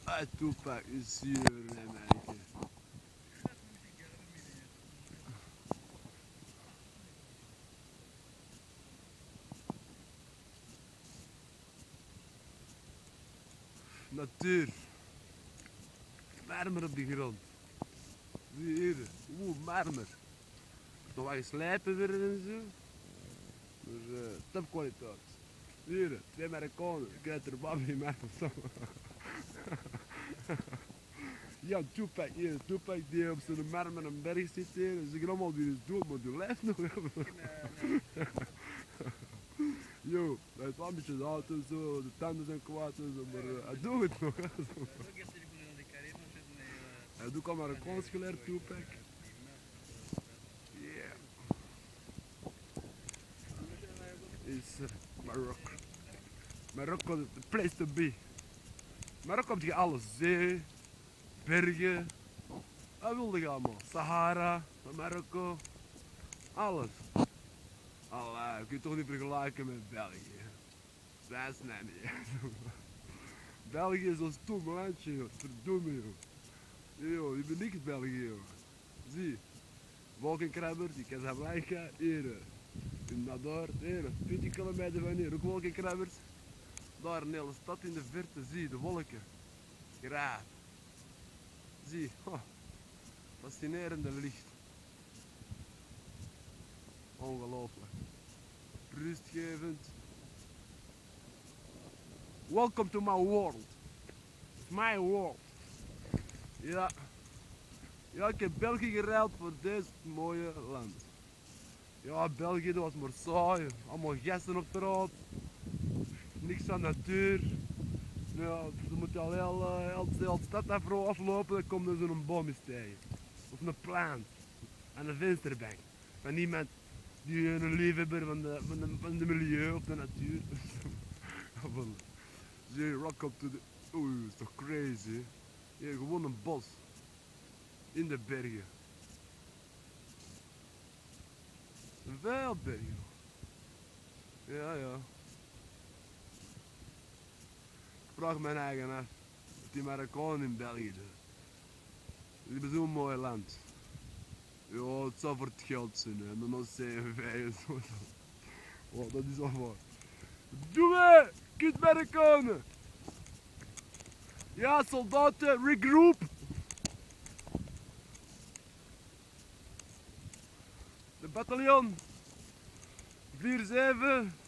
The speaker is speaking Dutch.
Tupac is hier in Amerika. Natuur. Marmer op de grond. Zie hier. Marmer. Nog wat geslijpen weer en zo. Maar topkwaliteit. Hier, 2 Marokkanen. Ik krijg er wat mee mee of zo. Ja, Tupac hier. Tupac die op zijn marmeren berg zit hier. Ze zeggen allemaal die is dood, maar die leeft nog. Yo, hij is wel een beetje oud en zo, de tanden zijn kwaad en zo, maar hij doet het nog. Hij doet al maar een kans geleerd, Tupac. Yeah. Is Marokko. Marokko, the place to be. Marokko heb je alles, zee, bergen, wat wilde je allemaal? Sahara, Marokko, alles. Allee, kun je toch niet vergelijken met België. Wij zijn niet. België is een stom landje, joh. Verdomme, joh. Yo, je bent niks België, joh. Zie, wolkenkrabber, die Casablanca, hier. In Nador, hier, 20 kilometer van hier, ook wolkenkrabbers. Daar een hele stad in de verte, zie, de wolken. Graaf. Zie, oh, fascinerende licht. Ongelooflijk. Rustgevend. Welcome to my world. It's my world. Ja. Ja, ik heb België geruild voor dit mooie land. Ja, België dat was maar saai. Allemaal gasten op de rood. Niks aan natuur. Ja, ze moeten al heel stad aflopen, dan komt er zo'n boom eens tegen. Of een plant. Aan de vensterbank. Van iemand die een liefhebber van de milieu of de natuur. Zie, rock up to the... Oeh, is toch crazy. Hier, gewoon een bos. In de bergen. Veel bergen. Ja, ja. Ik vraag mijn eigen af. Wat die Marokkanen in België doen. Die hebben zo'n mooi land. Ja, het zou voor het geld zijn, hè. En dan CV en zo. Oh, dat is allemaal. Doe me! Kut Marokkanen! Ja, soldaten, regroup! De bataljon 4-7